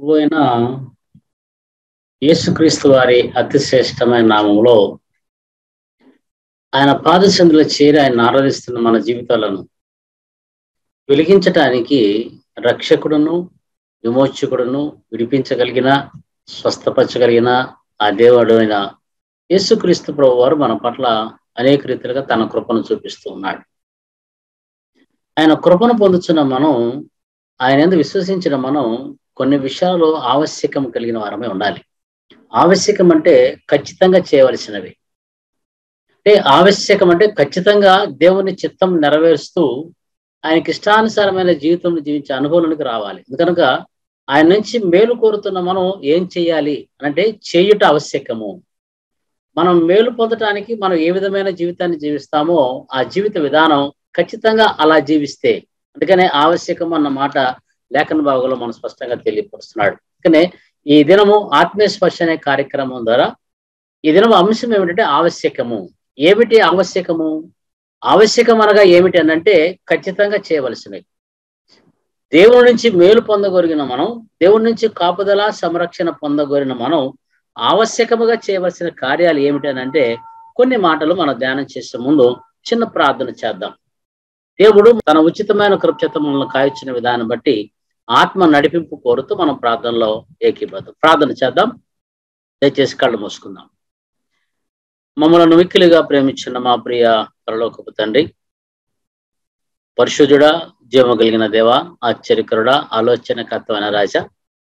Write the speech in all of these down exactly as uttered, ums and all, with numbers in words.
ప్రభు అయిన యేసుక్రీస్తు వారి అతి శ్రేష్టమైన నామంలో ఆయన పాదసందులో చేరి ఆయన ఆరాధిస్తున్న మన జీవితాలను వెలిగించటానికి రక్షకుడును విమోచకుడును విడిపించగలిగిన స్వస్థపరచగలిగిన ఆ దేవుడు అయిన యేసుక్రీస్తు ప్రభు వారు మన పట్ల అనేక రీతిలుగా తన కృపను చూపిస్తూ ఉన్నాడు. ఆయన కృపను పొందుతున్న మనం, ఆయన యందు విశ్వసించిన మనం కొన్ని విషయాల్లో ఆవశ్యకం కలిగిన వారమే ఉండాలి. ఆవశ్యకం అంటే ఖచ్చితంగా చేయవలసినవి. అంటే ఆవశ్యకం అంటే ఖచ్చితంగా దేవుని చిత్తం నెరవేరుస్తూ ఆయనకి ఇష్టానుసారమైన జీవితం జీవించే అనుభవానికి రావాలి. కనుక ఆయన నుంచి మేలు కోరుతున్న మనం ఏం చేయాలి అంటే చేయుట ఆవశ్యకము. మనం మేలు పొందటానికి మనం ఏ విధమైన జీవితాన్ని జీవిస్తామో ఆ జీవిత విధానం ఖచ్చితంగా అలా జీవిస్తే, అందుకనే ఆవశ్యకం అన్న మాట లేఖన భాగంలో మనం స్పష్టంగా తెలియపరుస్తున్నాడు. అందుకనే ఈ దినము ఆత్మీయ స్పర్శ అనే కార్యక్రమం ద్వారా ఈ దినం అంశం ఏమిటంటే ఆవశ్యకము. ఏమిటి ఆవశ్యకము? ఆవశ్యకం అనగా ఏమిటి అనంటే ఖచ్చితంగా చేయవలసినవి. దేవుడి నుంచి మేలు పొందగొరిగిన మనం, దేవుడి నుంచి కాపుదల సంరక్షణ పొందగోరిన మనం ఆవశ్యకముగా చేయవలసిన కార్యాలు ఏమిటి అనంటే కొన్ని మాటలు మనం ధ్యానం చేసే ముందు చిన్న ప్రార్థన చేద్దాం. దేవుడు తన ఉచితమైన కృపచేత మనల్ని కాయొచ్చిన విధానం బట్టి ఆత్మ నడిపింపు కోరుతూ మనం ప్రార్థనలో ఏకీభద్రం. ప్రార్థన చేద్దాం. దయచేసి కళ్ళు మూసుకుందాం. మమ్మల్ని మిక్కిలిగా ప్రేమించిన మా ప్రియ పరలోకపు తండ్రి, పరిశుద్ధుడా, జీవము కలిగిన దేవ, ఆశ్చర్యకరుడా, ఆలోచనకర్తమైన రాజా,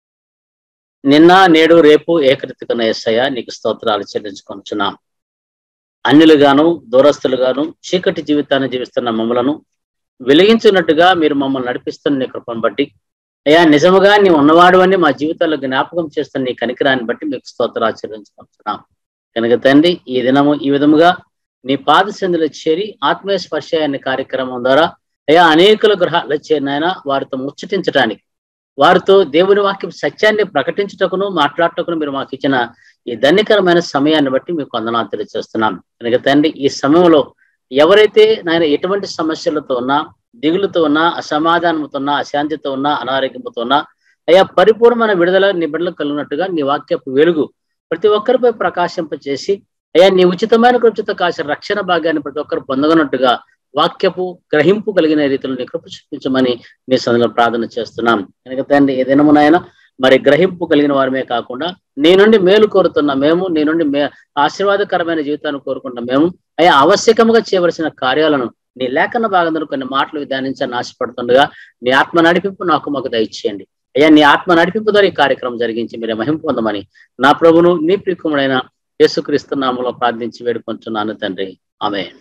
నిన్న నేడు రేపు ఏకరీతికన యేసయ్య నీకు స్తోత్రాలు చెల్లించుకొనుచున్నాం. అన్యులుగాను దూరస్తులుగాను చీకటి జీవితాన్ని జీవిస్తున్న మమ్మలను వెలిగించున్నట్టుగా మీరు మమ్మల్ని నడిపిస్తున్న నీ కృపను బట్టి, అయ్యా నిజముగా నీ ఉన్నవాడు అని మా జీవితాల్లో జ్ఞాపకం చేస్తున్న నీ కనికరాన్ని బట్టి మీకు స్తోత్రాలు చెల్లించుకుంటున్నాం. కనుక తండ్రి, ఈ దినము ఈ విధముగా నీ పాదసందులో చేరి ఆత్మీయ స్పర్శ అనే కార్యక్రమం ద్వారా అయ్యా అనేకుల గృహాలు చేరినైనా వారితో ముచ్చటించడానికి, వారితో దేవుని వాక్యం సత్యాన్ని ప్రకటించుటకును మాట్లాడటకును మీరు మాకు ఇచ్చిన ఈ ధన్యకరమైన సమయాన్ని బట్టి మీకు వందనాలు తెలియజేస్తున్నాం. కనుక తండ్రి, ఈ సమయంలో ఎవరైతే నాయన ఎటువంటి సమస్యలతో ఉన్నా, దిగులుతో ఉన్నా, అసమాధానంతో ఉన్నా, అశాంతితో ఉన్నా, అనారోగ్యంతో ఉన్నా, అయ్యా పరిపూర్ణమైన విడుదల నీ బిడ్డలు కలిగినట్టుగా నీ వాక్యపు వెలుగు ప్రతి ఒక్కరిపై ప్రకాశింపచేసి, అయ్యా నీ ఉచితమైన కృపచేత కాసిన రక్షణ భాగాన్ని ప్రతి ఒక్కరు పొందగనట్టుగా వాక్యపు గ్రహింపు కలిగిన రీతిలో నీ కృప చూపించమని నీ సందర్భంలో ప్రార్థన చేస్తున్నాం. కనుక తండ్రి, ఈ దినమునైనా మరి గ్రహింపు కలిగిన వారమే కాకుండా నీ నుండి మేలు కోరుతున్న మేము, నీ నుండి మే ఆశీర్వాదకరమైన జీవితాన్ని కోరుకుంటున్న మేము అయ్యా ఆవశ్యకముగా చేయవలసిన కార్యాలను నీ లేఖన భాగంలో కొన్ని మాటలు ధ్యానించాలని ఆశపడుతుండగా నీ ఆత్మ నడిపింపు నాకు మాకు దయచేయండి. అయ్యా నీ ఆత్మ నడిపింపు ద్వారా ఈ కార్యక్రమం జరిగించి మీరే మహిమ పొందమని నా ప్రభువును నీ ప్రియకుమారుడైన యేసుక్రీస్తు నామములో ప్రార్థించి వేడుకొంటున్నాను తండ్రి, ఆమేన్.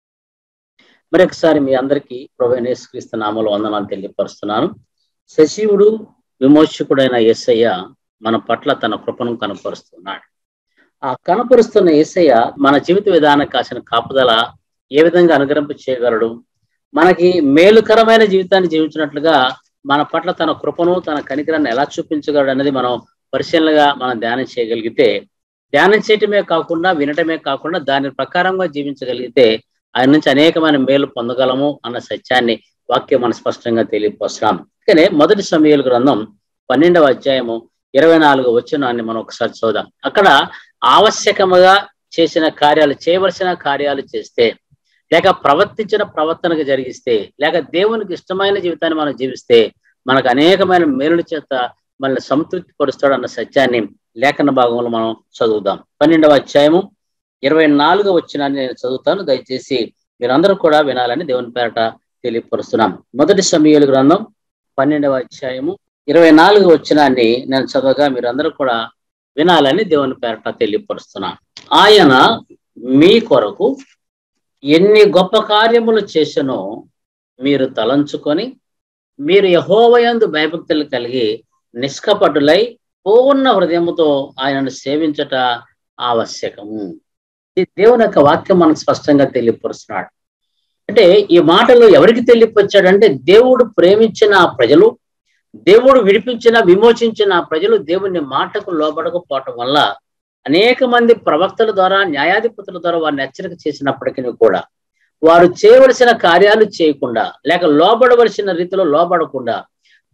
మరి ఒకసారి మీ అందరికీ ప్రభువైన యేసుక్రీస్తు నామములో వందనాలు తెలియపరుస్తున్నాను. సజీవుడు విమోచకుడైన యేసయ్య మన పట్ల తన కృపను కనపరుస్తున్నాడు. ఆ కనపరుస్తున్న యేసయ్య మన జీవిత విధానం కాసిన కాపుదల ఏ విధంగా అనుగ్రహింప చేయగలడు, మనకి మేలుకరమైన జీవితాన్ని జీవించినట్లుగా మన పట్ల తన కృపను తన కనికరాన్ని ఎలా చూపించగలడు అనేది మనం పరిశీలనగా మనం ధ్యానం చేయగలిగితే, ధ్యానం చేయటమే కాకుండా వినటమే కాకుండా దాని ప్రకారంగా జీవించగలిగితే ఆయన నుంచి అనేకమైన మేలు పొందగలము అన్న సత్యాన్ని వాక్యం మనం స్పష్టంగా తెలియపరుస్తున్నాం. కానీ మొదటి సమూయేలు గ్రంథం పన్నెండవ అధ్యాయము ఇరవై నాలుగో వచనాన్ని మనం ఒకసారి చూద్దాం. అక్కడ ఆవశ్యకముగా చేసిన కార్యాలు, చేయవలసిన కార్యాలు చేస్తే, లేక ప్రవర్తించిన ప్రవర్తనకు జరిగిస్తే, లేక దేవునికి ఇష్టమైన జీవితాన్ని మనం జీవిస్తే మనకు అనేకమైన మేలుల చేత మనల్ని సంతృప్తి పరుస్తాడు అన్న సత్యాన్ని లేఖన భాగంలో మనం చదువుదాం. పన్నెండవ అధ్యాయము ఇరవై నాలుగో వచనాన్ని నేను చదువుతాను. దయచేసి మీరందరూ కూడా వినాలని దేవుని పేరట తెలియపరుస్తున్నాం. మొదటి సమూయేలు గ్రంథం పన్నెండవ అధ్యాయము ఇరవై నాలుగో వచనాన్ని నేను చదవగా మీరందరూ కూడా వినాలని దేవుని పేరట తెలియపరుస్తున్నాను. ఆయన మీ కొరకు ఎన్ని గొప్ప కార్యములు చేసెనో మీరు తలంచుకొని మీరు యెహోవాయందు భయభక్తులు కలిగి నిష్కపటులై పూర్ణ హృదయముతో ఆయనను సేవించట ఆవశ్యకము. ఈ దేవుని యొక్క వాక్యం మనకు స్పష్టంగా తెలియపరుస్తున్నాడు. అంటే ఈ మాటలు ఎవరికి తెలియపరిచాడంటే, దేవుడు ప్రేమించిన ఆ ప్రజలు, దేవుడు విడిపించిన విమోచించిన ఆ ప్రజలు దేవుని మాటకు లోబడకపోవటం వల్ల అనేక మంది ప్రవక్తల ద్వారా, న్యాయాధిపతుల ద్వారా వారిని హెచ్చరిక చేసినప్పటికీ కూడా వారు చేయవలసిన కార్యాలు చేయకుండా, లేక లోబడవలసిన రీతిలో లోబడకుండా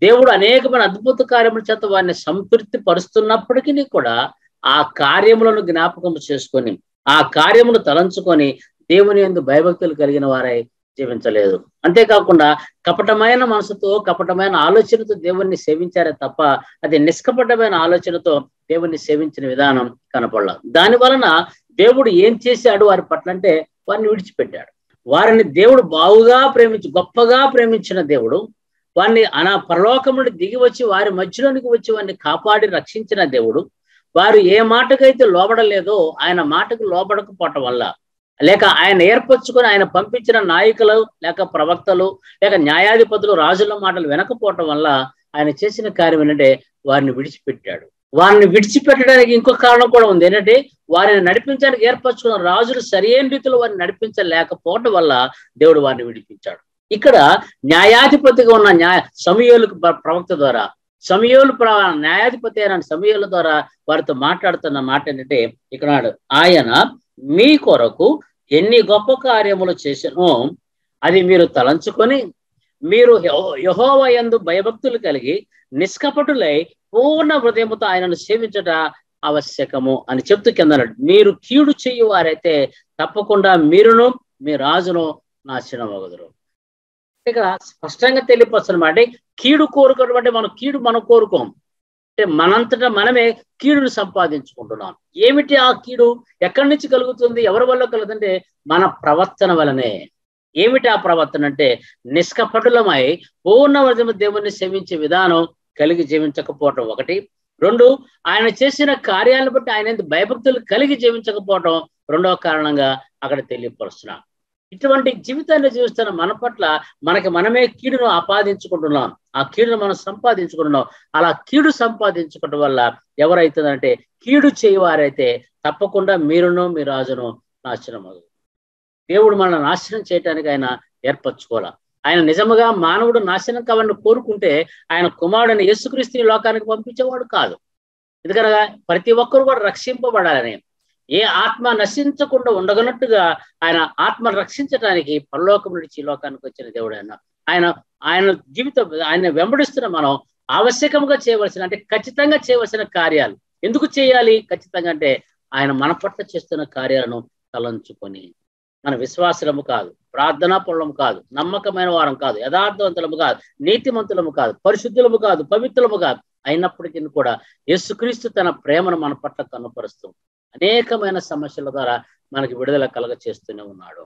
దేవుడు అనేకమైన అద్భుత కార్యముల చేత వారిని సంతృప్తి పరుస్తున్నప్పటికీ కూడా ఆ కార్యములను జ్ఞాపకం చేసుకొని ఆ కార్యమును తలంచుకొని దేవుని యందు భయభక్తులు కలిగిన వారై జీవించలేదు. అంతేకాకుండా కపటమైన మనసుతో కపటమైన ఆలోచనతో దేవుణ్ణి సేవించారే తప్ప అది నిష్కపటమైన ఆలోచనతో దేవుణ్ణి సేవించిన విధానం కనపడలేదు. దాని వలన దేవుడు ఏం చేశాడు వారి పట్ల అంటే వారిని విడిచిపెట్టాడు. వారిని దేవుడు బావుగా ప్రేమించి గొప్పగా ప్రేమించిన దేవుడు వారిని అనా పరలోకం నుండి దిగి వచ్చి వారి మధ్యలోనికి వచ్చి వారిని కాపాడి రక్షించిన దేవుడు వారు ఏ మాటకైతే లోబడలేదో ఆయన మాటకు లోబడకపోవటం వల్ల లేక ఆయన ఏర్పరచుకొని ఆయన పంపించిన నాయకులు లేక ప్రవక్తలు లేక న్యాయాధిపతులు రాజుల మాటలు వినకపోవటం వల్ల ఆయన చేసిన కార్యం ఏంటంటే వారిని విడిచిపెట్టాడు. వారిని విడిచిపెట్టడానికి ఇంకొక కారణం కూడా ఉంది. ఏంటంటే వారిని నడిపించడానికి ఏర్పరచుకున్న రాజులు సరైన రీతిలో వారిని నడిపించలేకపోవటం వల్ల దేవుడు వారిని విడిపించాడు. ఇక్కడ న్యాయాధిపతిగా ఉన్న న్యాయ సమూయేలు ప్రవక్త ద్వారా సమూయేలు న్యాయాధిపతి అయిన సమూయేలు ద్వారా వారితో మాట్లాడుతున్న మాట ఏంటంటే ఇక్కడ ఆయన మీ కొరకు ఎన్ని గొప్ప కార్యములు చేసినో అది మీరు తలంచుకొని మీరు యెహోవా యందు భయభక్తులు కలిగి నిష్కపటులై పూర్ణ హృదయముతో ఆయనను సేవించట ఆవశ్యకము అని చెప్తూ కింద మీరు కీడు చెయ్యి వారైతే తప్పకుండా మీరును మీ రాజును నాశనమగుదురు. ఇక్కడ స్పష్టంగా తెలియపరుస్తున్నమాట కీడు కోరుకోవడం అంటే మనం కీడు మనం కోరుకోం అంటే మనంతటా మనమే కీడును సంపాదించుకుంటున్నాం. ఏమిటి ఆ కీడు ఎక్కడి నుంచి కలుగుతుంది ఎవరి వల్ల కలుగుతుందంటే మన ప్రవర్తన వలనే. ఏమిటి ఆ ప్రవర్తన అంటే నిష్కపటులమై పూర్ణ హృదయముతో దేవుణ్ణి సేవించే విధానం కలిగి జీవించకపోవటం ఒకటి. రెండు ఆయన చేసిన కార్యాలను బట్టి ఆయన భయభక్తులు కలిగి జీవించకపోవటం రెండవ కారణంగా అక్కడ తెలియపరుస్తున్నాం. ఇటువంటి జీవితాన్ని జీవిస్తున్న మన పట్ల మనకి మనమే కీడును ఆపాదించుకుంటున్నాం. ఆ కీడును మనం సంపాదించుకుంటున్నాం. అలా కీడు సంపాదించుకోవడం వల్ల ఎవరైతుందంటే కీడు చేయవారైతే తప్పకుండా మీరును మీ రాజును నాశనం అవ్వదు. దేవుడు మనల్ని నాశనం చేయటానికి ఆయన ఏర్పరచుకోవాల. ఆయన నిజముగా మానవుడు నాశనం కావాలని కోరుకుంటే ఆయన కుమారుడిని యేసుక్రీస్తుని లోకానికి పంపించేవాడు కాదు. ఎందుకనగా ప్రతి ఒక్కరు కూడా రక్షింపబడాలని ఏ ఆత్మ నశించకుండా ఉండగనట్టుగా ఆయన ఆత్మ రక్షించడానికి పరలోకం నుంచి ఈ లోకానికి వచ్చిన దేవుడు ఆయన ఆయన ఆయన జీవితం ఆయన వెంబడిస్తున్న మనం ఆవశ్యకంగా చేయవలసిన అంటే ఖచ్చితంగా చేయవలసిన కార్యాలు ఎందుకు చేయాలి ఖచ్చితంగా అంటే ఆయన మన పట్ల చేస్తున్న కార్యాలను తలంచుకొని మన విశ్వాసలము కాదు, ప్రార్థనా పరులము కాదు, నమ్మకమైన వారం కాదు, యథార్థవంతులము కాదు, నీతిమంతులము కాదు, పరిశుద్ధులము కాదు, పవిత్రులము కాదు అయినప్పటికీ కూడా యేసుక్రీస్తు తన ప్రేమను మన పట్ల కనపరుస్తూ అనేకమైన సమస్యల ద్వారా మనకి విడుదల కలగ చేస్తూనే ఉన్నాడు.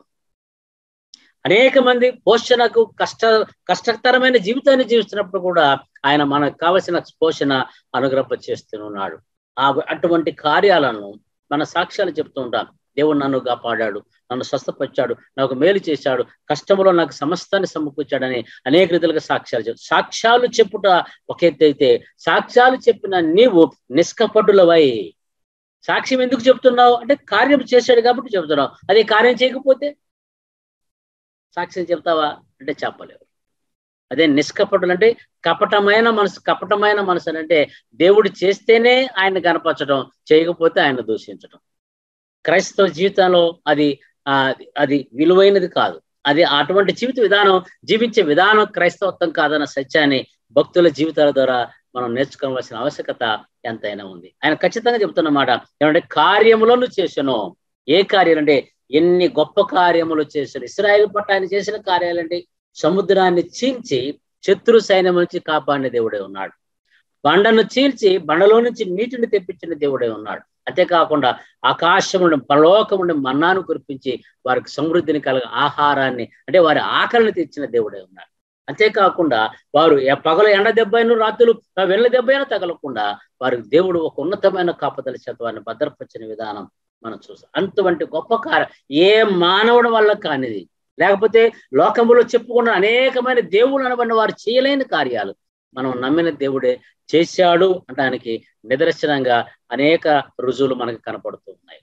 అనేక మంది పోషణకు కష్ట కష్టతరమైన జీవితాన్ని జీవిస్తున్నప్పుడు కూడా ఆయన మనకు కావలసిన పోషణ అనుగ్రహ చేస్తూనే ఉన్నాడు. ఆ అటువంటి కార్యాలను మన సాక్ష్యాలు చెప్తూ ఉంటాం. దేవుడు నన్ను కాపాడాడు, నన్ను స్వస్థపరిచాడు, నాకు మేలు చేశాడు, కష్టంలో నాకు సమస్తాన్ని సమకూర్చాడని అనేక రీతిలుగా సాక్ష్యాలు చెప్పు సాక్ష్యాలు చెప్పుట ఒక ఎత్తు అయితే సాక్ష్యాలు చెప్పిన నీవు నిష్కపటులవై సాక్ష్యం ఎందుకు చెప్తున్నావు అంటే కార్యం చేశాడు కాబట్టి చెప్తున్నావు. అదే కార్యం చేయకపోతే సాక్ష్యం చెప్తావా అంటే చెప్పలేవు. అదే నిష్కపటులు అంటే కపటమైన మనసు కపటమైన మనసు అంటే దేవుడు చేస్తేనే ఆయన కనపరచడం, చేయకపోతే ఆయన దూషించడం. క్రైస్తవ జీవితంలో అది ఆ అది విలువైనది కాదు. అది అటువంటి జీవిత విధానం జీవించే విధానం క్రైస్తవత్వం కాదన్న సత్యాన్ని భక్తుల జీవితాల ద్వారా మనం నేర్చుకోవాల్సిన ఆవశ్యకత ఎంతైనా ఉంది. ఆయన ఖచ్చితంగా చెప్తున్నమాట ఏమంటే కార్యములను చేసను. ఏ కార్యాలు అంటే ఎన్ని గొప్ప కార్యములు చేశారు. ఇశ్రాయేలు పట్ల ఆయన చేసిన కార్యాలంటే సముద్రాన్ని చీల్చి శత్రు సైన్యం నుంచి కాపాడిన దేవుడే ఉన్నాడు. బండను చీల్చి బండలో నుంచి నీటిని తెప్పించిన దేవుడే ఉన్నాడు. అంతేకాకుండా ఆకాశముండి పరలోకముండి మన్నాను కురిపించి వారికి సమృద్ధిని కలగ ఆహారాన్ని అంటే వారి ఆకలిని తెచ్చిన దేవుడే ఉన్నాడు. అంతేకాకుండా వారు పగల ఎండ దెబ్బైన రాత్రులు వెళ్ళ దెబ్బైనా తగలకుండా వారికి దేవుడు ఒక ఉన్నతమైన కాపుదల చేత వారిని భద్రపరిచిన విధానం మనం చూస్తాం. అటువంటి గొప్ప కార్యం ఏ మానవుడి వల్ల కానిది, లేకపోతే లోకములో చెప్పుకున్న అనేకమైన దేవుళ్ళు అనబడిన వారు చేయలేని కార్యాలు మనం నమ్మిన దేవుడే చేశాడు అనడానికి నిదర్శనంగా అనేక రుజువులు మనకు కనపడుతూ ఉన్నాయి.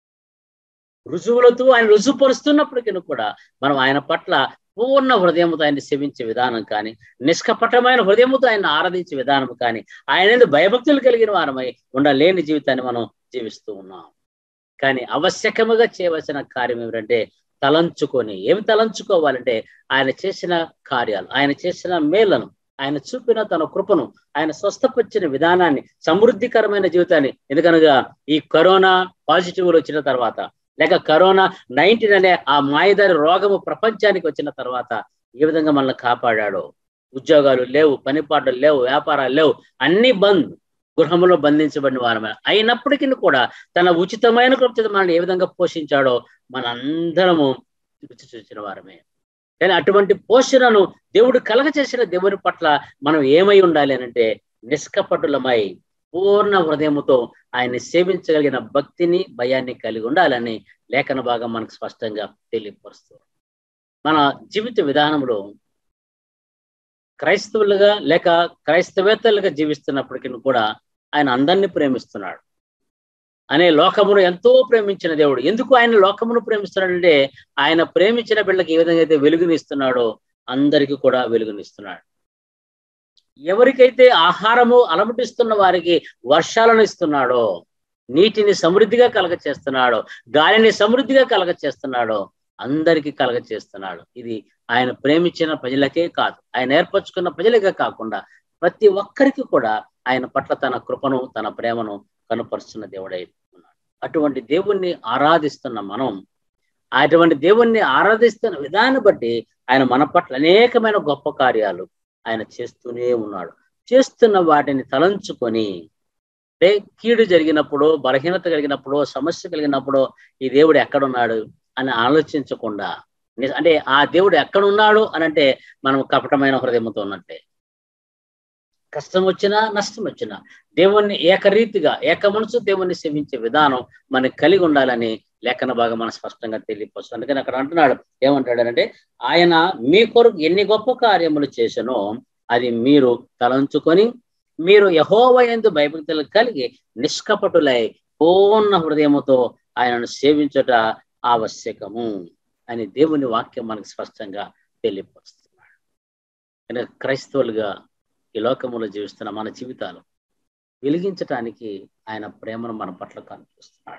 రుజువులతో ఆయన రుజువుపరుస్తున్నప్పటికీ కూడా మనం ఆయన పట్ల పూర్ణ హృదయంతో ఆయన్ని సేవించే విధానం కానీ, నిష్కపటమైన హృదయంతో ఆయన ఆరాధించే విధానం కానీ, ఆయన భయభక్తులు కలిగిన వారమై ఉండలేని జీవితాన్ని మనం జీవిస్తూ ఉన్నాం. కానీ ఆవశ్యకముగా చేయవలసిన కార్యం ఏమిటంటే తలంచుకొని ఏమి తలంచుకోవాలంటే ఆయన చేసిన కార్యాలు, ఆయన చేసిన మేళ్లను, ఆయన చూపిన తన కృపను, ఆయన స్వస్థపరిచిన విధానాన్ని, సమృద్ధికరమైన జీవితాన్ని. ఎందుకనగా ఈ కరోనా పాజిటివ్లు వచ్చిన తర్వాత, లేక కరోనా నైన్టీన్ అనే ఆ మాయదారి రోగము ప్రపంచానికి వచ్చిన తర్వాత ఏ విధంగా మనల్ని కాపాడాడో. ఉద్యోగాలు లేవు, పనిపాట్లు లేవు, వ్యాపారాలు లేవు, అన్ని బంద్, గృహంలో బంధించబడిన వారమే. అయినప్పటికీ కూడా తన ఉచితమైన కృపతో మనల్ని ఏ విధంగా పోషించాడో మనందరము రుచి చూసిన వారమే. కానీ అటువంటి పోషణను దేవుడు కలగ చేసిన దేవుని పట్ల మనం ఏమై ఉండాలి అనంటే నిష్కపటులమై పూర్ణ హృదయముతో ఆయన్ని సేవించగలిగిన భక్తిని, భయాన్ని కలిగి ఉండాలని లేఖన భాగం మనకు స్పష్టంగా తెలియపరుస్తుంది. మన జీవిత విధానంలో క్రైస్తవులుగా లేక క్రైస్తవేత్తలుగా జీవిస్తున్నప్పటికీ కూడా ఆయన అందరినీ ప్రేమిస్తున్నాడు. అనే లోకమును ఎంతో ప్రేమించిన దేవుడు. ఎందుకు ఆయన లోకమును ప్రేమిస్తున్నాడంటే ఆయన ప్రేమించిన బిడ్డకి ఏ విధంగా అయితే వెలుగునిస్తున్నాడో అందరికీ కూడా వెలుగునిస్తున్నాడు. ఎవరికైతే ఆహారము అలమటిస్తున్న వారికి వర్షాలను ఇస్తున్నాడో, నీటిని సమృద్ధిగా కలగ చేస్తున్నాడో, గాలిని సమృద్ధిగా కలగ చేస్తున్నాడో అందరికీ కలగ చేస్తున్నాడు. ఇది ఆయన ప్రేమించిన ప్రజలకే కాదు, ఆయన ఏర్పరచుకున్న ప్రజలకే కాకుండా ప్రతి ఒక్కరికి కూడా ఆయన పట్ల తన కృపను, తన ప్రేమను కనుపరుస్తున్న దేవుడై ఉన్నాడు. అటువంటి దేవుణ్ణి ఆరాధిస్తున్న మనం, అటువంటి దేవుణ్ణి ఆరాధిస్తున్న విధాన్ని బట్టి ఆయన మన పట్ల అనేకమైన గొప్ప కార్యాలు ఆయన చేస్తూనే ఉన్నాడు. చేస్తున్న వాటిని తలంచుకొని, అంటే కీడు జరిగినప్పుడు, బలహీనత కలిగినప్పుడు, సమస్య కలిగినప్పుడు ఈ దేవుడు ఎక్కడున్నాడు అని ఆలోచించకుండా, అంటే ఆ దేవుడు ఎక్కడున్నాడు అని అంటే మనం కపటమైన హృదయంతో ఉన్నట్టే. కష్టం వచ్చినా నష్టం వచ్చినా దేవుణ్ణి ఏకరీతిగా ఏక మనసు దేవుణ్ణి సేవించే విధానం మనకి కలిగి ఉండాలని లేఖన భాగం మనం స్పష్టంగా తెలియపరుస్తుంది. అందుకని అక్కడ అంటున్నాడు, ఏమంటాడంటే ఆయన మీ కొరకు ఎన్ని గొప్ప కార్యములు చేసనో అది మీరు తలంచుకొని మీరు యెహోవా యందు భయభక్తులు కలిగి నిష్కపటులై పూర్ణ హృదయముతో ఆయనను సేవించుట ఆవశ్యకము అని దేవుని వాక్యం మనకు స్పష్టంగా తెలియపరుస్తున్నాడు. కానీ క్రైస్తవులుగా ఈ లోకములో జీవిస్తున్న మన జీవితాలు వెలిగించటానికి ఆయన ప్రేమను మన పట్ల కనిపిస్తున్నాడు.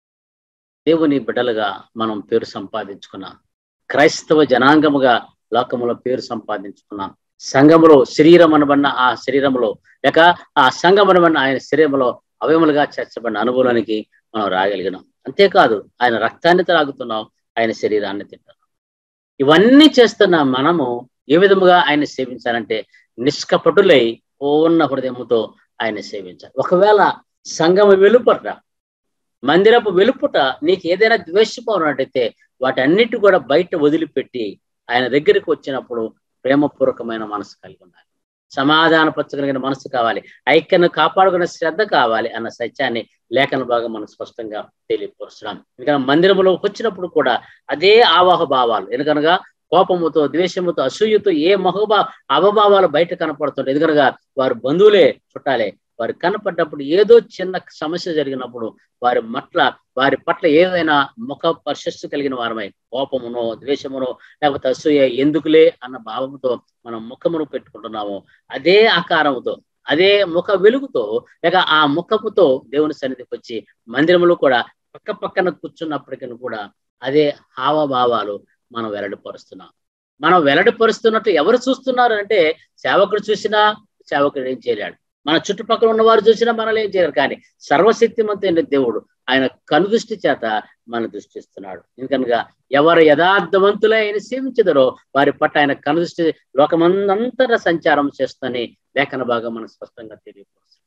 దేవుని బిడ్డలుగా మనం పేరు సంపాదించుకున్నాం, క్రైస్తవ జనాంగముగా లోకములో పేరు సంపాదించుకున్నాం, సంఘములో శరీరం అనబడిన ఆ శరీరంలో లేక ఆ సంఘం అనబడిన ఆయన శరీరంలో అవయములుగా చేర్చబడిన అనుభవానికి మనం రాగలిగినాం. అంతేకాదు ఆయన రక్తాన్ని త్రాగుతున్నాం, ఆయన శరీరాన్ని తింటున్నాం. ఇవన్నీ చేస్తున్న మనము ఏ విధముగా ఆయన సేవించాలంటే నిష్కపటులై పూర్ణ హృదయముతో ఆయన సేవించాలి. ఒకవేళ సంఘము వెలుపట, మందిరపు వెలుపుట నీకు ఏదైనా ద్వేషపూర్వమైతే వాటన్నిటి కూడా బయట వదిలిపెట్టి ఆయన దగ్గరికి వచ్చినప్పుడు ప్రేమపూర్వకమైన మనసు కలిగి ఉండాలి, సమాధానపరచగలిగిన మనసు కావాలి, ఐక్యను కాపాడుకునే శ్రద్ధ కావాలి అన్న సత్యాన్ని లేఖన భాగం మనం స్పష్టంగా తెలియపరుస్తున్నాం. ఎందుకంటే మందిరంలో వచ్చినప్పుడు కూడా అదే ఆవాహ భావాలు, ఎందుకనగా కోపముతో, ద్వేషముతో, అసూయతో ఏ మహోభా అవభావాలు బయట కనపడుతుంటాయి. ఎందుకనగా వారు బంధువులే, చుట్టాలే. వారు కనపడ్డప్పుడు ఏదో చిన్న సమస్య జరిగినప్పుడు వారి పట్ల వారి పట్ల ఏదైనా ముఖ పరిశస్సు కలిగిన వారమై కోపమునో, ద్వేషమునో, లేకపోతే అసూయ ఎందుకులే అన్న భావంతో మనం ముఖమును పెట్టుకుంటున్నాము. అదే ఆకారముతో, అదే ముఖ వెలుగుతో, లేక ఆ ముఖముతో దేవుని సన్నిధికి వచ్చి మందిరములు కూడా పక్క పక్కన కూర్చున్నప్పటికీ కూడా అదే హావభావాలు మనం వెల్లడిపరుస్తున్నాం. మనం వెల్లడిపరుస్తున్నట్టు ఎవరు చూస్తున్నారు అంటే సేవకుడు చూసినా సేవకుడు ఏం చేయలేడు, మన చుట్టుపక్కల ఉన్నవారు చూసినా మనల్ని ఏం చేయరు. కానీ సర్వశక్తిమంతైన దేవుడు ఆయన కనుదృష్టి చేత మన దృష్టిస్తున్నాడు. ఎందుకనగా ఎవరు యథార్థవంతులై ఆయన సేవించదరో వారి పట్ల ఆయన కనుదృష్టి లోకమందంతటా సంచారం చేస్తని లేఖన భాగం మనకు స్పష్టంగా తెలియపరుస్తుంది.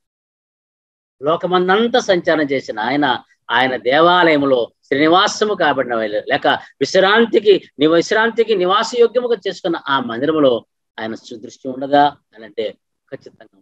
లోకమందంతా సంచారం చేసిన ఆయన ఆయన దేవాలయంలో శ్రీనివాసము కాబడిన లేక విశ్రాంతికి ని విశ్రాంతికి నివాస యోగ్యముగా చేసుకున్న ఆ మందిరంలో ఆయన దృష్టి ఉండదా అని అంటే ఖచ్చితంగా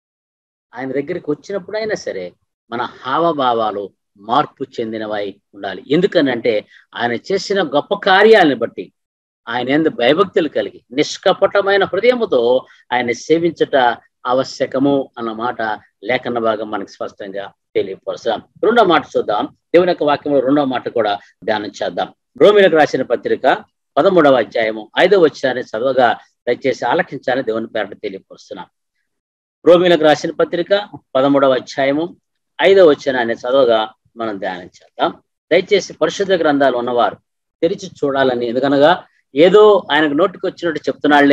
ఆయన దగ్గరికి వచ్చినప్పుడు అయినా సరే మన హావభావాలు మార్పు చెందినవై ఉండాలి. ఎందుకనంటే ఆయన చేసిన గొప్ప కార్యాలను బట్టి ఆయన యందు భయభక్తులు కలిగి నిష్కపటమైన హృదయముతో ఆయన సేవించుట ఆవశ్యకము అన్నమాట లేఖన భాగం మనకు స్పష్టంగా తెలియపరుస్తాం. రెండో మాట చూద్దాం. దేవుని యొక్క వాక్యంలో రెండో మాట కూడా ధ్యానం చేద్దాం. రోమీయులకు రాసిన పత్రిక పదమూడవ అధ్యాయము ఐదవ వచనాన్ని చదవగా దయచేసి ఆలకించాలని దేవుని పేరట తెలియపరుస్తున్నాం. రోమీయులకు రాసిన పత్రిక పదమూడవ అధ్యాయము ఐదవ వచనాన్ని చదవగా మనం ధ్యానం చేద్దాం. దయచేసి పరిశుద్ధ గ్రంథాలు ఉన్నవారు తెరిచి చూడాలని, ఎందుకనగా ఏదో ఆయనకు నోటికి వచ్చినట్టు చెప్తున్నాళ్లే,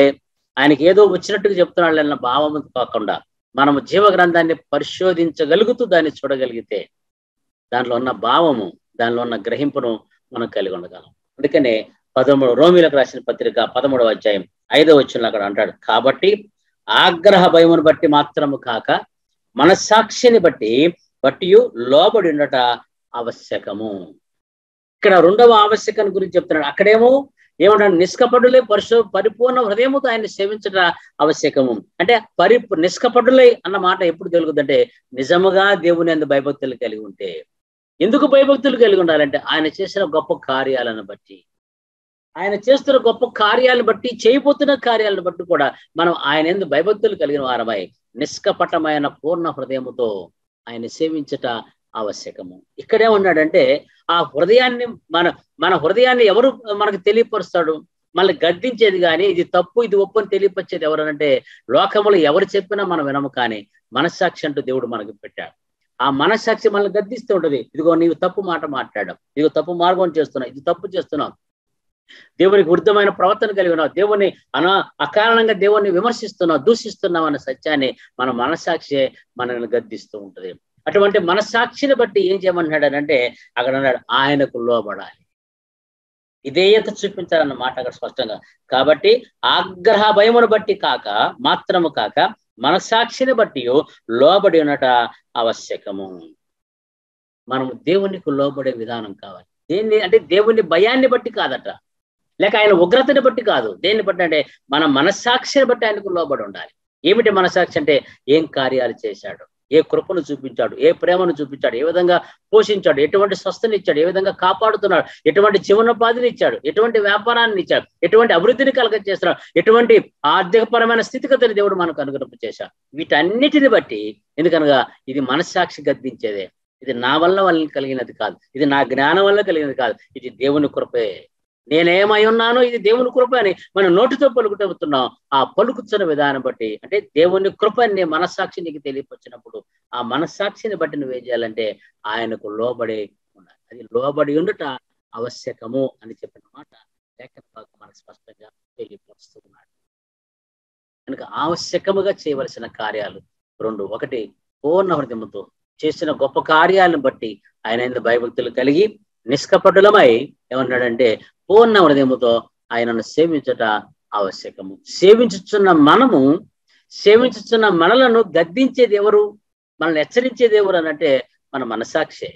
ఆయనకి ఏదో వచ్చినట్టుగా చెప్తున్నాడు అన్న భావం కాకుండా మనము జీవ గ్రంథాన్ని పరిశోధించగలుగుతూ దాన్ని చూడగలిగితే దాంట్లో ఉన్న భావము, దానిలో ఉన్న గ్రహింపును మనం కలిగి ఉండగలం. అందుకనే పదమూడు రోమిలకు రాసిన పత్రిక పదమూడవ అధ్యాయం ఐదవ వచనంలో అక్కడ అంటాడు, కాబట్టి ఆగ్రహ భయమును బట్టి మాత్రము కాక మనస్సాక్షిని బట్టి బట్టి లోబడి ఉండట ఆవశ్యకము. ఇక్కడ రెండవ ఆవశ్యకం గురించి చెప్తున్నాడు. అక్కడేమో ఏమంటాడు, నిష్కపటులై పరిశు పరిపూర్ణ హృదయముతో ఆయన్ని సేవించట ఆవశ్యకము. అంటే పరి నిష్కపటులై అన్న మాట ఎప్పుడు తెలుగుతుందంటే నిజముగా దేవుని అందు భయభక్తులు కలిగి ఉంటే. ఎందుకు భయభక్తులు కలిగి ఉండాలంటే ఆయన చేసిన గొప్ప కార్యాలను బట్టి, ఆయన చేస్తున్న గొప్ప కార్యాలను బట్టి, చేయబోతున్న కార్యాలను బట్టి కూడా మనం ఆయన యందు భయభక్తులు కలిగిన వారమై నిష్కపటమైన పూర్ణ హృదయముతో ఆయన సేవించట ఆవశ్యకము. ఇక్కడేమన్నాడంటే ఆ హృదయాన్ని మన మన హృదయాన్ని ఎవరు మనకు తెలియపరుస్తాడు? మనల్ని గద్దించేది కానీ ఇది తప్పు ఇది ఒప్పు అని తెలియపరిచేది ఎవరనంటే లోకములు ఎవరు చెప్పినా మనం వినము, కానీ మనస్సాక్షి అంటూ దేవుడు మనకు పెట్టాడు. ఆ మనస్సాక్షి మనల్ని గద్దిస్తూ ఉంటది. ఇదిగో నీవు తప్పు మాట మాట్లాడడం, ఇదిగో తప్పు మార్గం చేస్తున్నావు, ఇది తప్పు చేస్తున్నావు, దేవునికి విరుద్ధమైన ప్రవర్తన కలిగి ఉన్నావు, దేవుని అనా అకారణంగా దేవుణ్ణి విమర్శిస్తున్నావు, దూషిస్తున్నావు అన్న సత్యాన్ని మన మనస్సాక్షి మనల్ని గద్దిస్తూ ఉంటది. అటువంటి మనస్సాక్షిని బట్టి ఏం చేయమన్నాడనంటే అక్కడ అన్నాడు ఆయనకు లోబడాలి, విధేయత చూపించాలన్న మాట అక్కడ స్పష్టంగా. కాబట్టి ఆగ్రహ భయమును బట్టి కాక మాత్రము కాక మనస్సాక్షిని బట్టి లోబడి ఉన్నట ఆవశ్యకము. మనము దేవునికి లోబడే విధానం కావాలి. దేన్ని అంటే దేవుని భయాన్ని బట్టి కాదట, లేక ఆయన ఉగ్రతని బట్టి కాదు. దేన్ని బట్టి అంటే మన మనస్సాక్షిని బట్టి ఆయనకు లోబడి ఉండాలి. ఏమిటి మనస్సాక్షి అంటే ఏం కార్యాలు చేశాడు, ఏ కృపను చూపించాడు, ఏ ప్రేమను చూపించాడు, ఏ విధంగా పోషించాడు, ఎటువంటి స్వస్థని ఇచ్చాడు, ఏ విధంగా కాపాడుతున్నాడు, ఎటువంటి జీవనోపాధిని ఇచ్చాడు, ఎటువంటి వ్యాపారాన్ని ఇచ్చాడు, ఎటువంటి అభివృద్ధిని కలగ చేస్తున్నాడు, ఎటువంటి ఆర్థికపరమైన స్థితిగతిని దేవుడు మనకు అనుగ్రహం చేశాడు. వీటన్నిటిని బట్టి, ఎందుకనగా ఇది మనస్సాక్షి గద్దించేదే. ఇది నా వల్ల వాళ్ళని కలిగినది కాదు, ఇది నా జ్ఞానం వల్ల కలిగినది కాదు, ఇది దేవుని కృపే. నేనేమై ఉన్నానో ఇది దేవుని కృప అని మనం నోటితో పలుకుతున్నాం. ఆ పలుకుతున్న విధానం బట్టి అంటే దేవుని కృపని మనస్సాక్షి నీకు తెలియపరిచినప్పుడు ఆ మనస్సాక్షిని బట్టి నువ్వేం చేయాలంటే ఆయనకు లోబడి ఉండాలి. అది లోబడి ఉండట ఆవశ్యకము అని చెప్పిన మాట లేఖన భాగం మనకు స్పష్టంగా తెలియపరుస్తున్నాడు. కనుక ఆవశ్యకముగా చేయవలసిన కార్యాలు రెండు. ఒకటి, పూర్ణ హృదయముతో చేసిన గొప్ప కార్యాలను బట్టి ఆయన భయభక్తులు కలిగి నిష్కపటులమై ఏమన్నాడంటే పూర్ణ హృదయముతో ఆయనను సేవించట ఆవశ్యకము. సేవించుచున్న మనము సేవించుచున్న మనలను గద్దించేది ఎవరు, మనల్ని హెచ్చరించేది ఎవరు అనంటే మన మనసాక్షే.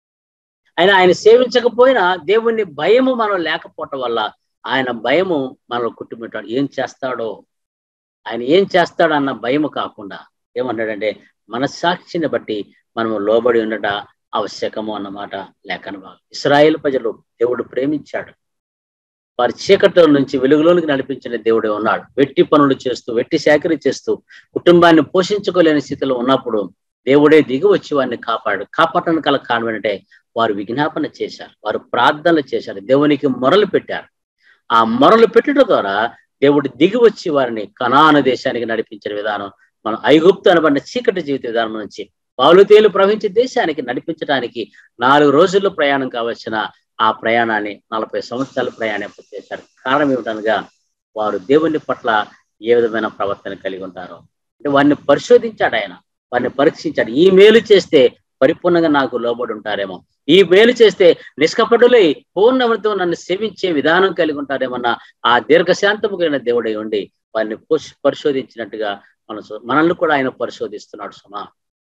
ఆయన ఆయన సేవించకపోయినా దేవుని భయము మనం లేకపోవటం వల్ల ఆయన భయము మనల్ని కుట్టుమిట్టాడు. ఏం చేస్తాడో ఆయన ఏం చేస్తాడో అన్న భయము కాకుండా ఏమన్నాడంటే మనస్సాక్షిని బట్టి మనము లోబడి ఉండట ఆవశ్యకము అన్నమాట లేఖన భాగం. ఇశ్రాయేలు ప్రజలు దేవుడు ప్రేమించాడు, వారి చీకటి నుంచి వెలుగులోనికి నడిపించిన దేవుడే ఉన్నాడు. వెట్టి పనులు చేస్తూ వెట్టి సేకరి చేస్తూ కుటుంబాన్ని పోషించుకోలేని స్థితిలో ఉన్నప్పుడు దేవుడే దిగి వచ్చి వారిని కాపాడు. కాపాడటానికి కల కారణం ఏంటంటే వారు విజ్ఞాపన చేశారు, వారు ప్రార్థనలు చేశారు, దేవునికి మొరలు పెట్టారు. ఆ మొరలు పెట్టడం ద్వారా దేవుడు దిగి వచ్చి వారిని కనాను దేశానికి నడిపించిన విధానం మనం ఐగుప్తు అనబడిన చీకటి జీవిత విధానం నుంచి పాలు తేలు ప్రవహించే దేశానికి నడిపించడానికి నాలుగు రోజుల్లో ప్రయాణం కావలసిన ఆ ప్రయాణాన్ని నలభై సంవత్సరాల ప్రయాణం చేశారు. కారణం ఏమిటనగా వారు దేవుని పట్ల ఏ విధమైన ప్రవర్తన కలిగి ఉంటారో అంటే వారిని పరిశోధించాడు, ఆయన వారిని పరీక్షించాడు. ఈ మేలు చేస్తే పరిపూర్ణంగా నాకు లోబడి ఉంటారేమో, ఈ మేలు చేస్తే నిష్కపటులై పూర్ణవతితో నన్ను సేవించే విధానం కలిగి ఉంటారేమన్న ఆ దీర్ఘశాంతము కలిగిన దేవుడై ఉండి వారిని పరిశోధించినట్టుగా మన మనల్ని కూడా ఆయన పరిశోధిస్తున్నాడు. సుమా,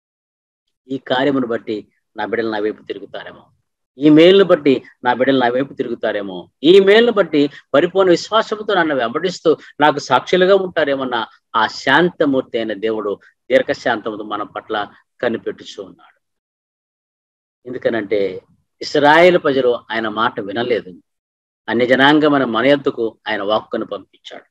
ఈ కార్యమును బట్టి నా బిడ్డలు నా వైపు తిరుగుతారేమో, ఈ మేలును బట్టి నా బిడ్డలు నా వైపు తిరుగుతారేమో, ఈ మేలును బట్టి పరిపూర్ణ విశ్వాసంతో నన్ను వెంబడిస్తూ నాకు సాక్షులుగా ఉంటారేమన్న ఆ శాంతమూర్తి అయిన దేవుడు దీర్ఘశాంతముతో మన పట్ల కనిపెట్టుచూ ఉన్నాడు. ఎందుకనంటే ఇశ్రాయేలు ప్రజలు ఆయన మాట వినలేదు. అన్య జనాంగమైన మన యొద్దకు ఆయన వాక్కును పంపించాడు.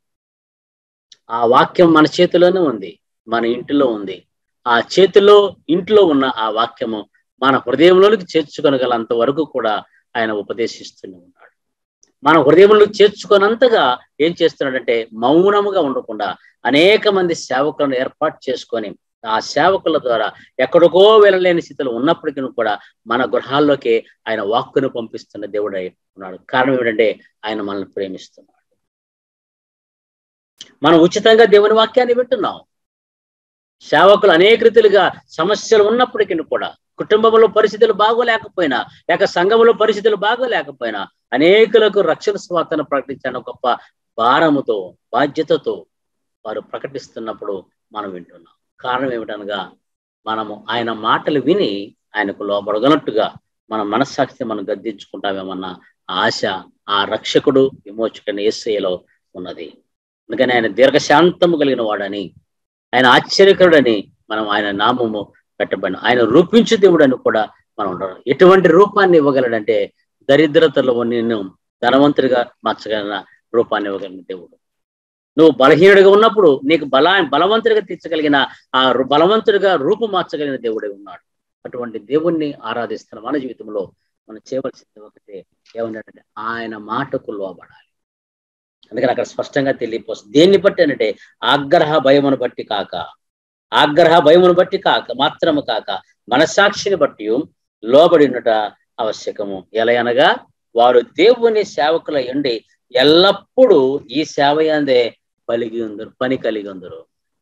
ఆ వాక్యం మన చేతిలోనే ఉంది, మన ఇంటిలో ఉంది. ఆ చేతిలో ఇంట్లో ఉన్న ఆ వాక్యము మన హృదయంలోనికి చేర్చుకొనగలంత వరకు కూడా ఆయన ఉపదేశిస్తూనే ఉన్నాడు. మన హృదయంలోకి చేర్చుకున్నంతగా ఏం చేస్తున్నాడంటే మౌనముగా ఉండకుండా అనేక మంది సేవకులను ఏర్పాటు చేసుకొని ఆ సేవకుల ద్వారా ఎక్కడికో వెళ్ళలేని స్థితిలో ఉన్నప్పటికీ కూడా మన గృహాల్లోకి ఆయన వాక్కును పంపిస్తున్న దేవుడై ఉన్నాడు. కారణం ఏమిటంటే ఆయన మనల్ని ప్రేమిస్తున్నాడు. మనం ఉచితంగా దేవుని వాక్యాన్ని వింటున్నాం. సేవకులు అనేక రీతిలుగా సమస్యలు ఉన్నప్పటికీ కూడా, కుటుంబంలో పరిస్థితులు బాగోలేకపోయినా, లేక సంఘంలో పరిస్థితులు బాగోలేకపోయినా అనేకులకు రక్షణ స్వార్థను ప్రకటించిన గొప్ప భారముతో, బాధ్యతతో వారు ప్రకటిస్తున్నప్పుడు మనం వింటున్నాం. కారణం ఏమిటనగా, మనము ఆయన మాటలు విని ఆయనకు లోబడగలట్టుగా మన మనస్సాక్షిని మనం గద్దించుకుంటామేమన్న ఆశ ఆ రక్షకుడు విమోచకుడైన యేసయ్యలో ఉన్నది. అందుకని ఆయన దీర్ఘశాంతము కలిగిన వాడని, ఆయన ఆశ్చర్యకరుడని మనం ఆయన నామము పెట్టబడిన, ఆయన రూపించు దేవుడని కూడా మనం ఉంటాం. ఎటువంటి రూపాన్ని ఇవ్వగలడంటే, దరిద్రతలో నిన్ను ధనవంతుడిగా మార్చగలిగిన రూపాన్ని ఇవ్వగలిగిన దేవుడు. నువ్వు బలహీనుడిగా ఉన్నప్పుడు నీకు బలా బలవంతుడిగా తీర్చగలిగిన ఆ బలవంతుడిగా రూపు మార్చగలిగిన దేవుడే ఉన్నాడు. అటువంటి దేవుణ్ణి ఆరాధిస్తున్న మన జీవితంలో మనం చేయవలసింది ఒకటే, ఏమన్నాడంటే ఆయన మాటకు లోబడాలి. అందుకని అక్కడ స్పష్టంగా తెలియపోతుంది. దేన్ని బట్టి అంటే ఆగ్రహ భయమును బట్టి కాక, ఆగ్రహ భయమును బట్టి కాక మాత్రము కాక మనస్సాక్షిని బట్టి లోబడి ఉండట ఆవశ్యకము. ఎలా అనగా వారు దేవుని సేవకుల ఉండి ఎల్లప్పుడూ ఈ సేవ యందే పలిగి ఉందరు పని కలిగి ఉందరు.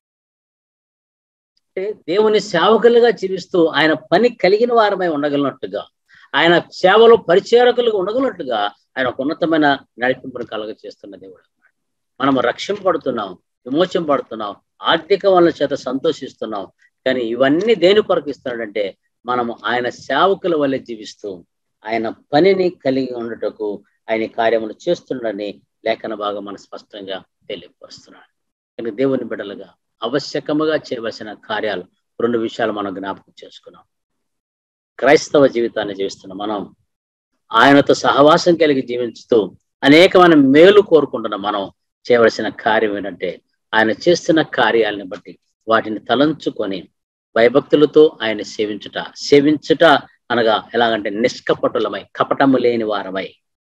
అంటే దేవుని సేవకులుగా జీవిస్తూ ఆయన పని కలిగిన వారమై ఉండగలిగినట్టుగా, ఆయన సేవలో పరిచారకులుగా ఉండగలిగినట్టుగా ఆయన ఒక ఉన్నతమైన నడిపింపును కలుగ చేస్తున్న దేవుడు. మనం రక్షింపబడుతున్నాం, విమోచింపబడుతున్నాం, ఆర్థిక వనరుల చేత సంతోషిస్తున్నాం. కానీ ఇవన్నీ దేని కొరకు ఇస్తున్నాడంటే, మనము ఆయన సేవకుల వల్లే జీవిస్తూ ఆయన పనిని కలిగి ఉండటకు ఆయన కార్యములు చేస్తున్నాడని లేఖన భాగం మనం స్పష్టంగా తెలియపరుస్తున్నాడు. కానీ దేవుని బిడ్డలుగా ఆవశ్యకముగా చేయవలసిన కార్యాలు రెండు విషయాలు మనం జ్ఞాపకం చేసుకున్నాం. క్రైస్తవ జీవితాన్ని జీవిస్తున్నాం. మనం ఆయనతో సహవాసం కలిగి జీవించుతూ అనేకమైన మేలు కోరుకుంటున్న మనం చేయవలసిన కార్యం ఏంటంటే, ఆయన చేస్తున్న కార్యాలను బట్టి వాటిని తలంచుకొని భయభక్తులతో ఆయన సేవించుట. సేవించుట అనగా ఎలాగంటే నిష్కపటులమై, కపటము లేని వారమై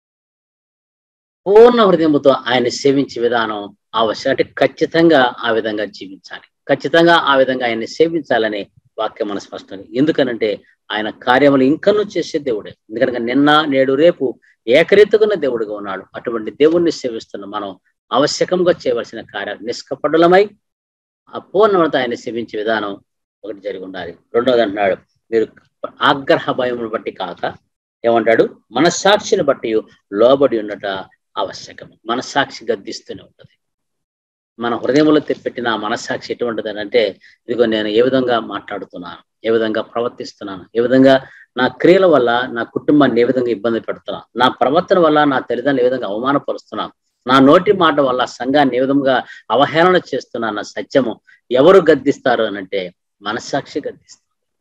పూర్ణ హృదయముతో ఆయన సేవించే విధానం అవశ్యం. అంటే ఖచ్చితంగా ఆ విధంగా జీవించాలి, ఖచ్చితంగా ఆ విధంగా ఆయన్ని సేవించాలనే వాక్యం మన స్పష్టంగా. ఎందుకనంటే ఆయన కార్యములు ఇంకనూ చేసే దేవుడే. ఎందుకంటే నిన్న నేడు రేపు ఏకరీతిగా దేవుడిగా ఉన్నాడు. అటువంటి దేవుణ్ణి సేవిస్తున్న మనం ఆవశ్యకంగా చేయవలసిన కార్యాలు నిష్కపటులమై అపూర్ణత ఆయన సేవించే విధానం ఒకటి జరిగి ఉండాలి. రెండోది అంటున్నాడు, మీరు ఆగ్రహ భయమును బట్టి కాక ఏమంటాడు, మనస్సాక్షిని బట్టి లోబడి ఉండట ఆవశ్యకం. మనస్సాక్షి గద్దిస్తూనే ఉంటుంది. మన హృదయంలో తెప్పెట్టిన మనస్సాక్షి ఎటువంటిది అంటే, ఇదిగో నేను ఏ విధంగా మాట్లాడుతున్నాను, ఏ విధంగా ప్రవర్తిస్తున్నాను, ఏ విధంగా నా క్రియల వల్ల నా కుటుంబాన్ని ఏ విధంగా ఇబ్బంది పెడుతున్నాను, నా ప్రవర్తన వల్ల నా తల్లిదండ్రులు ఏ విధంగా అవమానపరుస్తున్నాను, నా నోటి మాట వల్ల సంఘాన్ని ఏ విధంగా అవహేళన చేస్తున్నాను, నా సత్యము ఎవరు గద్దిస్తారు అనంటే మనస్సాక్షి గద్దిస్తారు.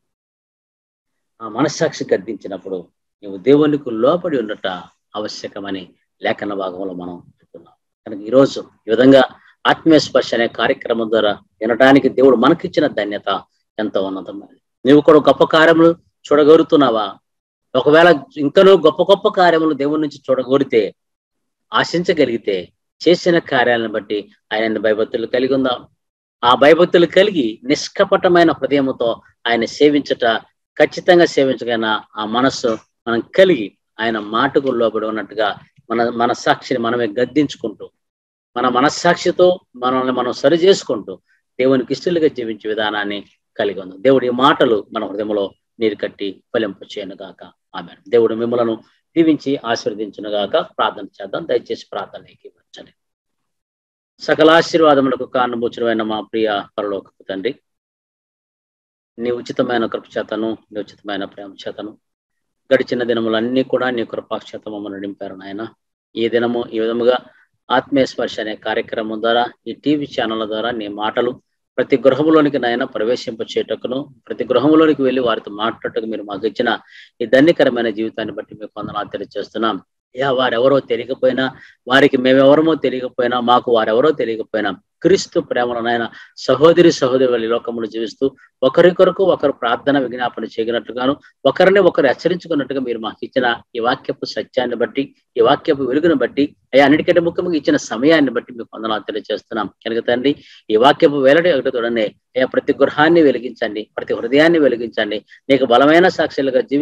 ఆ మనస్సాక్షి గద్దించినప్పుడు నువ్వు దేవునికి లోపడి ఉండట ఆవశ్యకమని లేఖన భాగంలో మనం చెప్తున్నాం. కనుక ఈరోజు ఈ విధంగా ఆత్మీయ స్పర్శ అనే కార్యక్రమం ద్వారా వినడానికి దేవుడు మనకిచ్చిన ధన్యత ఎంతో ఉన్నతమైనది. నువ్వు కూడా గొప్ప కార్యములు చూడగోరుతున్నావా? ఒకవేళ ఇంకనూ గొప్ప గొప్ప కార్యములు దేవుడి నుంచి చూడగోరితే, ఆశించగలిగితే చేసిన కార్యాలను బట్టి ఆయన భయభక్తులు కలిగి ఉందాం. ఆ భయభక్తులు కలిగి నిష్కపటమైన హృదయముతో ఆయన సేవించట, ఖచ్చితంగా సేవించగలిగిన ఆ మనస్సు మనం కలిగి ఆయన మాటకు లోబడి ఉన్నట్టుగా మన మనస్సాక్షిని మనమే గద్దించుకుంటూ, మన మనస్సాక్షితో మనల్ని మనం సరి చేసుకుంటూ దేవునికి ఇష్టలుగా జీవించే విధానాన్ని కలిగి ఉంది. దేవుడి మాటలు మన హృదయంలో నీరు కట్టి ఫలింపు చేయను గాక. ఆమేన్. దేవుడు మిమ్మలను దీవించి ఆశీర్వదించును గాక. ప్రార్థన చేద్దాం. దయచేసి ప్రార్థన ఏకీభవించండి. సకల ఆశీర్వాదములకు కారణభూతుడైన మా ప్రియ పరలోకపు తండ్రి, నీ ఉచితమైన కృప చేతను, నీ ఉచితమైన ప్రేమ చేతను గడిచిన దినములన్నీ కూడా నీ కృపాక్షేతము మమ్మల్ని నింపారు నాయన. ఈ దినము ఈ విధముగా ఆత్మీయ స్పర్శ అనే కార్యక్రమం ద్వారా, ఈ టీవీ ఛానళ్ళ ద్వారా నీ మాటలు ప్రతి గృహంలోనికి నాయన ప్రవేశింప చేయటకును, ప్రతి గృహంలోనికి వెళ్ళి వారితో మాట్లాడటకు మీరు మాకు ఇచ్చిన ఈ ధన్యకరమైన జీవితాన్ని బట్టి మీకు వందనాలు తెలియజేస్తున్నాం. యా వారెవరో తెలియకపోయినా, వారికి మేమెవరమో తెలియకపోయినా, మాకు వారెవరో తెలియకపోయినా క్రీస్తు ప్రేమలనైనా సహోదరి సహోదరుల లోకములు జీవిస్తూ ఒకరికొరకు ఒకరు ప్రార్థన విజ్ఞాపన చేయనట్లుగాను, ఒకరిని ఒకరు హెచ్చరించుకున్నట్టుగా మీరు మాకు ఇచ్చిన ఈ వాక్యపు సత్యాన్ని బట్టి, ఈ వాక్యపు వెలుగును బట్టి, అయ్యా అన్నిటికంటే ముఖ్యంగా ఇచ్చిన సమయాన్ని బట్టి మీకు వందనాలు తెలియజేస్తున్నాం. కనుక తండ్రి, ఈ వాక్యపు వెల్లడి ఒకటి చూడండి అయ్యా, ప్రతి గృహాన్ని వెలిగించండి, ప్రతి హృదయాన్ని వెలిగించండి. నీకు బలమైన సాక్షులుగా జీవిస్తూ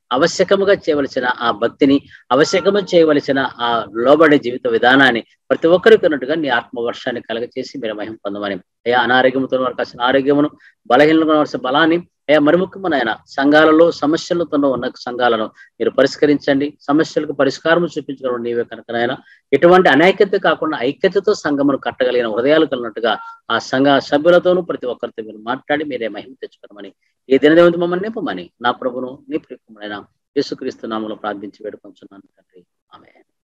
ఆవశ్యకముగా చేయవలసిన ఆ భక్తిని, ఆవశ్యకము చేయవలసిన ఆ లోబడే జీవిత విధానాన్ని ప్రతి ఒక్కరికి ఉన్నట్టుగా నీ ఆత్మవర్షాన్ని కలగచేసి మీరు మహిమ పొందమని. అయ్యా, అనారోగ్యముతో కాసిన ఆరోగ్యమును, బలహీనగా కావాల్సిన బలాన్ని, అయ్యా మరి ముఖ్యమైన సంఘాలలో సమస్యలతో ఉన్న సంఘాలను మీరు పరిష్కరించండి. సమస్యలకు పరిష్కారం చూపించగలరు నీవే కనుకనైనా. ఎటువంటి అనైక్యత కాకుండా ఐక్యతతో సంఘమును కట్టగలిగిన హృదయాలు కలిగినట్టుగా ఆ సంఘ సభ్యులతోనూ ప్రతి ఒక్కరితో మీరు మాట్లాడి మీరే మహిమ తెచ్చుకోమని, ఈ దినదేవంతో మమ్మల్ని నింపమని నా ప్రభును నీ ప్రియకుమారైన యేసుక్రీస్తు నామములో ప్రార్థించి వేడుకొంచున్నాను తండ్రి. ఆమేన్.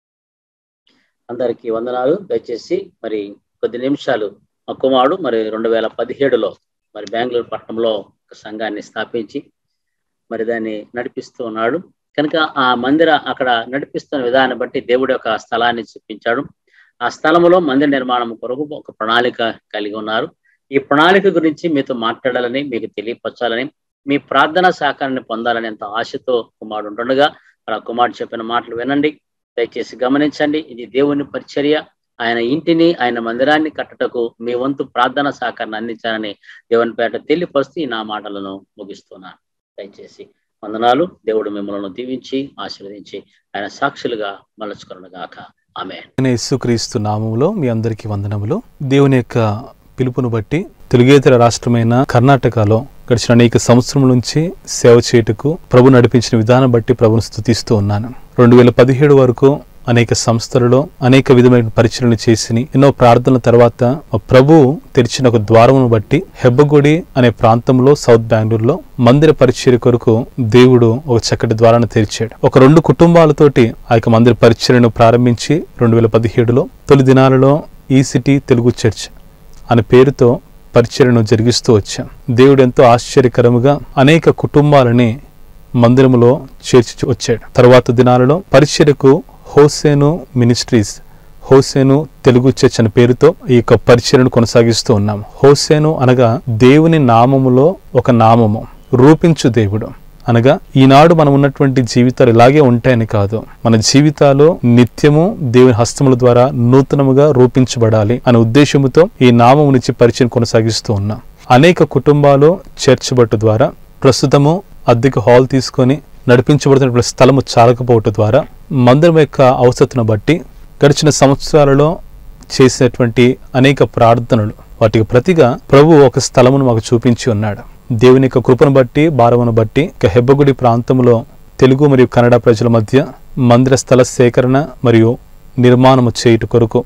అందరికీ వందనాలు. దయచేసి మరి కొద్ది నిమిషాలు మా కుమారుడు మరి రెండు వేల పదిహేడులో మరి బెంగళూరు పట్టణంలో ఒక సంఘాన్ని స్థాపించి మరి దాన్ని నడిపిస్తూ ఉన్నాడు కనుక ఆ మందిర అక్కడ నడిపిస్తున్న విధానాన్ని బట్టి దేవుడి యొక్క స్థలాన్ని చూపించాడు. ఆ స్థలములో మందిర నిర్మాణం కొరకు ఒక ప్రణాళిక కలిగి ఉన్నారు. ఈ ప్రణాళిక గురించి మీతో మాట్లాడాలని, మీకు తెలియపరచాలని, మీ ప్రార్థనా సహకారాన్ని పొందాలని ఎంత ఆశతో కుమారుడు ఉంటుండగా ఆ కుమారుడు చెప్పిన మాటలు వినండి, దయచేసి గమనించండి. ఇది దేవుని పరిచర్య. ఆయన ఇంటిని, ఆయన మందిరాన్ని కట్టటకు మీ వంతు ప్రార్థనా సహకారాన్ని అందించాలని దేవుని పేట తెలియపరుస్తూ ఈ నా మాటలను ముగిస్తున్నాను. దయచేసి వందనాలు. దేవుడు మిమ్మల్ని దీవించి ఆశీర్వదించి ఆయన సాక్షులుగా మలచుకొనుగాక. ఆమేన్. యేసుక్రీస్తు నామములో మీ అందరికీ వందనములు. దేవుని యొక్క పిలుపును బట్టి తెలుగేతర రాష్ట్రమైన కర్ణాటకలో గడిచిన అనేక సంవత్సరం నుంచి సేవ చేయుటకు ప్రభు నడిపించిన విధానం బట్టి ప్రభును స్తుతిస్తూ ఉన్నాను. రెండు వేల పదిహేడు వరకు అనేక సంస్థలలో అనేక విధమైన పరిచయలు చేసి ఎన్నో ప్రార్థనల తర్వాత ప్రభు తెరిచిన ఒక ద్వారమును బట్టి హెబ్బగుడి అనే ప్రాంతంలో సౌత్ బెంగళూరులో మందిర పరిచర్య కొరకు దేవుడు ఒక చక్కటి ద్వారాన్ని తెరిచాడు. ఒక రెండు కుటుంబాలతోటి ఆ యొక్క మందిర పరిచర్యను ప్రారంభించి రెండు వేల పదిహేడులో తొలి దినాలలో ఈ సిటీ తెలుగు చర్చ్ అనే పేరుతో పరిచర్యను జరిగిస్తూ వచ్చాం. దేవుడు ఎంతో ఆశ్చర్యకరముగా అనేక కుటుంబాలని మందిరములో చేర్చి వచ్చాడు. తర్వాత దినాలలో పరిచర్యకు Hosanna ministries, Hosanna Telugu church అనే పేరుతో ఈ యొక్క పరిచర్యను కొనసాగిస్తూ ఉన్నాం. హోసేను అనగా దేవుని నామములో ఒక నామము, రూపించు దేవుడు అనగా ఈనాడు మనం ఉన్నటువంటి జీవితాలు ఇలాగే ఉంటాయని కాదు, మన జీవితాలు నిత్యము దేవుని హస్తముల ద్వారా నూతనముగా రూపించబడాలి అనే ఉద్దేశముతో ఈ నామము నుంచి పరిచయం కొనసాగిస్తూ ఉన్నాం. అనేక కుటుంబాలు చర్చ్ బట్టు ద్వారా ప్రస్తుతము అద్దెకు హాల్ తీసుకొని నడిపించబడుతున్న స్థలము చాలకపోవటం ద్వారా మందిరం యొక్క అవసరతను బట్టి గడిచిన సంవత్సరాలలో చేసినటువంటి అనేక ప్రార్థనలు వాటికి ప్రతిగా ప్రభు ఒక స్థలమును మాకు చూపించి ఉన్నాడు. దేవుని యొక్క కృపను బట్టి, భారమును బట్టి హెబ్బగుడి ప్రాంతంలో తెలుగు మరియు కన్నడ ప్రజల మధ్య మందిర స్థల సేకరణ మరియు నిర్మాణము చేయుట కొరకు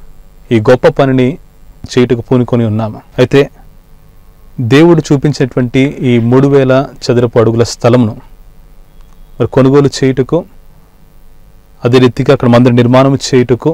ఈ గొప్ప పనిని చేయుటకు పూనుకొని ఉన్నాము. అయితే దేవుడు చూపించినటువంటి ఈ మూడు వేల చదరపు అడుగుల స్థలమును మరి కొనుగోలు చేయుటకు, అదే రీతిగా అక్కడ మందిర నిర్మాణం చేయుటకు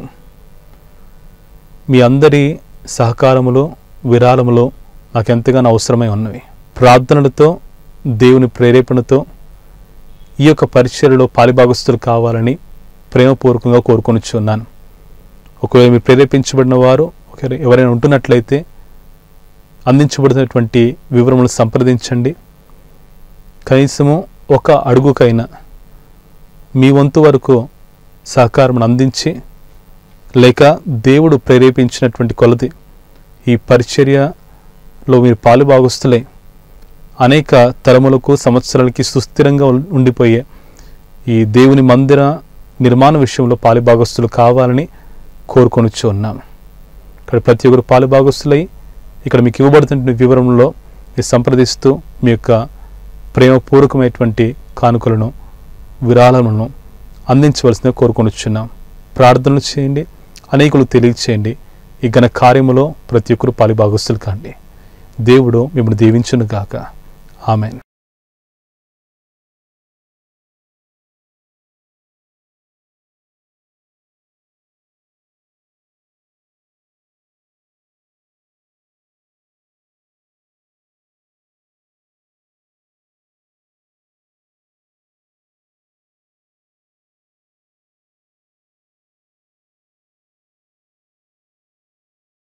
మీ అందరి సహకారములో, విరాళములో నాకు ఎంతగానో అవసరమై ఉన్నవి. ప్రార్థనలతో, దేవుని ప్రేరేపణతో ఈ యొక్క పరిచర్యలో పాలిభాగస్తులు కావాలని ప్రేమపూర్వకంగా కోరుకొనిచున్నాను. ఒకవేళ మీరు ప్రేరేపించబడిన వారు ఎవరైనా ఉంటున్నట్లయితే అందించబడినటువంటి వివరములు సంప్రదించండి. కనీసము ఒక అడుగుకైనా మీ వంతు వరకు సహకారం అందించి, లేక దేవుడు ప్రేరేపించినటువంటి కొలది ఈ పరిచర్యలో మీరు పాలుభాగస్తులై అనేక తరములకు, సంవత్సరాలకి సుస్థిరంగా ఉండిపోయే ఈ దేవుని మందిర నిర్మాణ విషయంలో పాలుభాగస్తులు కావాలని కోరుకొనిచ్చు ఉన్నాము. ఇక్కడ ప్రతి ఒక్కరు పాలుభాగస్తులై ఇక్కడ మీకు ఇవ్వబడుతున్న వివరంలో మీరు సంప్రదిస్తూ మీ యొక్క ప్రేమపూర్వకమైనటువంటి కానుకలను, విరాళములను అందించవలసిందిగా కోరుకొనిచున్నాం. ప్రార్థనలు చేయండి, అనేకులు తెలియచేయండి. ఈ ఘన కార్యములో ప్రతి ఒక్కరు పాలుభాగస్తులు కాండి. దేవుడు మిమ్మల్ని దీవించును గాక. ఆమెన్.